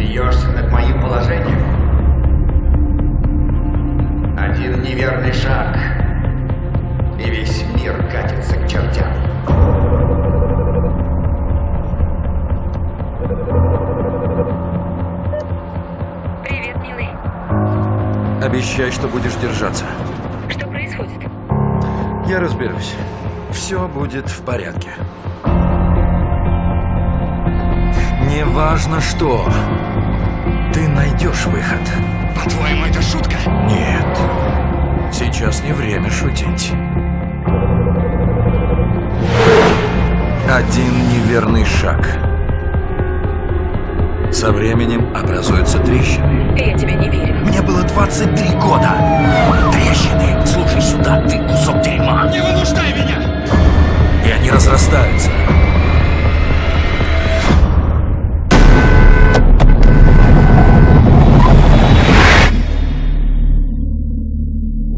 Смеешься над моим положением? Один неверный шаг, и весь мир катится к чертям. Привет, милый. Обещай, что будешь держаться. Что происходит? Я разберусь. Все будет в порядке. Неважно что. Ты найдешь выход. По-твоему, это шутка? Нет. Сейчас не время шутить. Один неверный шаг. Со временем образуются трещины. Я тебе не верю. Мне было 23 года. Трещины. Слушай сюда, ты кусок дерьма. Не вынуждай меня! И они разрастаются.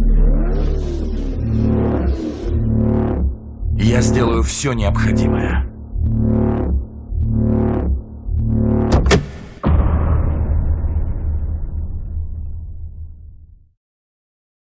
Я сделаю все необходимое.